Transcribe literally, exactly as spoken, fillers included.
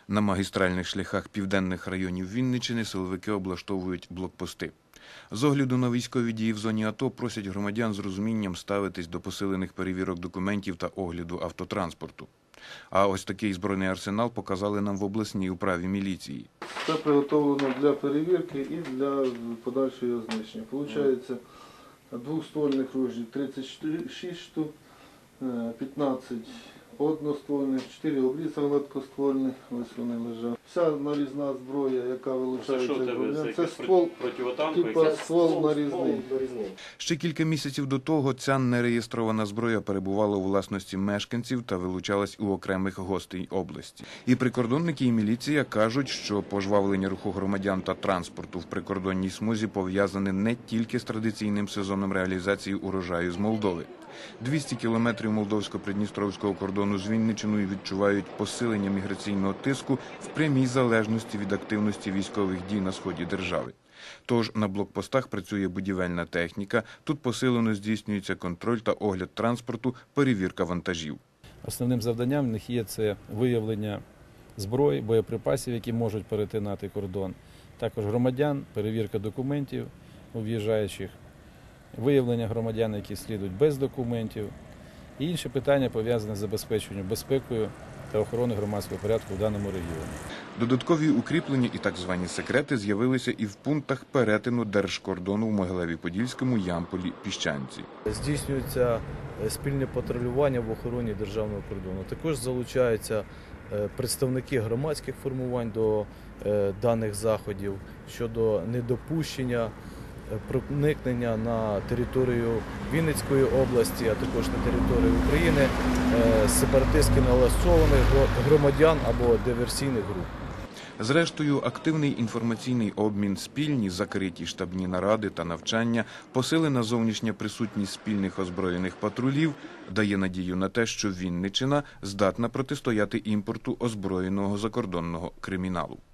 На магістральних шляхах південних районів Вінниччини силовики облаштовують блокпости. З огляду на військові дії в зоні АТО просять громадян з розумінням ставитись до посилених перевірок документів та огляду автотранспорту. А ось такий збройний арсенал показали нам в обласній управі міліції. Це приготовлено для перевірки і для подальшого його знищення. Получається двоствольних ружей тридцять шість штук, п'ятнадцять одноствольних, чотири обрізаних гладкоствольних, ось вони лежать. Вся нарізна зброя, яка вилучається з громадян, це ствол, типа ствол нарізний. Ще кілька місяців до того ця нереєстрована зброя перебувала у власності мешканців та вилучалась у окремих гостей області. І прикордонники, і міліція кажуть, що пожвавлення руху громадян та транспорту в прикордонній смузі пов'язане не тільки з традиційним сезоном реалізації урожаю з Молдови. двісті кілометрів молдовсько-придністровського кордону з Вінниччиною відчувають посилення міграційного тиску в прямій залежності від активності військових дій на сході держави. Тож на блокпостах працює будівельна техніка, тут посилено здійснюється контроль та огляд транспорту, перевірка вантажів. Основним завданням в них є це виявлення зброї, боєприпасів, які можуть перетинати кордон, також громадян, перевірка документів у в'їжджаючих, виявлення громадян, які слідують без документів, і інші питання пов'язані з забезпеченням безпекою та охороною громадського порядку в даному регіоні. Додаткові укріплення і так звані секрети з'явилися і в пунктах перетину держкордону в Могилеві-Подільському, Ямполі, Піщанці. Здійснюється спільне патрулювання в охороні державного кордону. Також залучаються представники громадських формувань до даних заходів щодо недопущення проникнення на територію Вінницької області, а також на територію України сепаратистськи налаштованих громадян або диверсійних груп. Зрештою, активний інформаційний обмін, спільні закриті штабні наради та навчання, посилена зовнішня присутність спільних озброєних патрулів дає надію на те, що Вінниччина здатна протистояти імпорту озброєного закордонного криміналу.